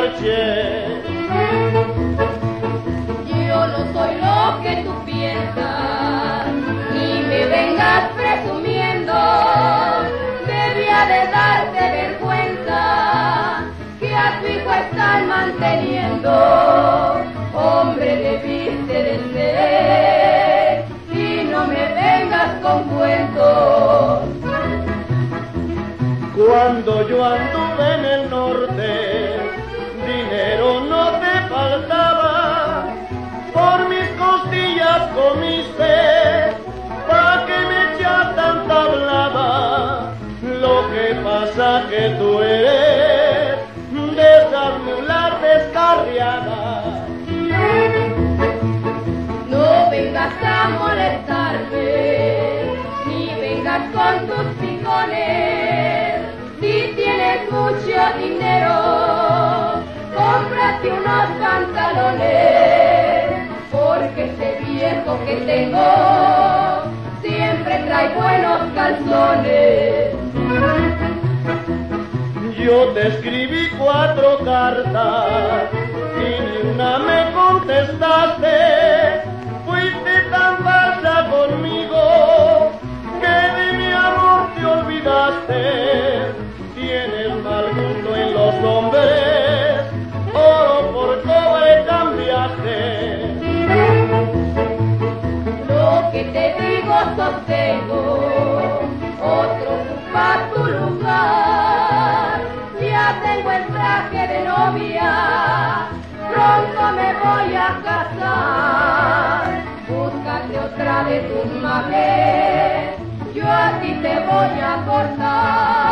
marché. Yo no soy lo que tú piensas, ni me vengas presumiendo. Debía de darte vergüenza que a tu hijo están manteniendo. Hombre, debiste de ser y no me vengas con cuentos. Cuando yo anduve en el norte, dinero no te faltaba. Por mis costillas comiste, pa' que me echas tanta blava. Lo que pasa que tú eres de esas mulas descarriadas. No vengas a molestarme, ni vengas con tus picones. Si tienes mucho dinero, cómprate unos pantalones, porque ese viejo que tengo siempre trae buenos calzones. Yo te escribí 4 cartas y ni una me contestaste. Fuiste tan falsa conmigo que de mi amor te olvidaste. Tienes mal gusto en los hombres, oro por cobre cambiaste. Lo que te digo sostengo, otro ocupa tu lugar. Ya tengo el traje de novia, pronto me voy a casar. Búscate otra de tus mames, yo a ti te voy a cortar.